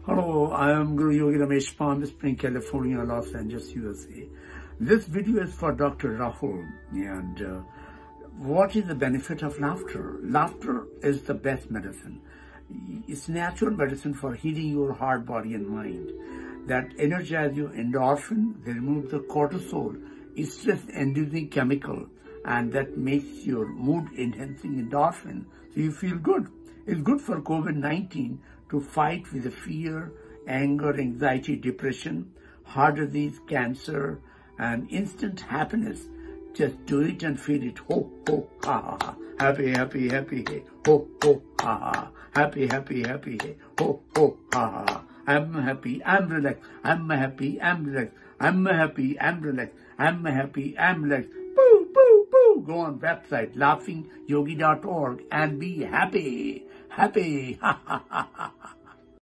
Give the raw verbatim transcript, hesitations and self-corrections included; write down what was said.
Hello, I am Guru Yogi Ramesh, Palm Springs, California, Los Angeles, U S A. This video is for Doctor Rahul. And uh, what is the benefit of laughter? Laughter is the best medicine. It's natural medicine for healing your heart, body, and mind. That energizes your endorphin, they remove the cortisol, it's stress-inducing chemical, and that makes your mood-enhancing endorphin, so you feel good. It's good for COVID nineteen to fight with the fear, anger, anxiety, depression, heart disease, cancer, and instant happiness. Just do it and feel it. Ho, ho, ha, ha, ha. Happy, happy, happy, hey. Ho, ho, ha, ha. Happy, happy, happy, hey. Ho, ho, ha, ha, ha. I'm happy, I'm relaxed. I'm happy, I'm relaxed. I'm happy, I'm relaxed. I'm happy, I'm relaxed. Boo, boo, boo. Go on website laughing yogi dot org and be happy. Happy. Ha, ha, ha, ha.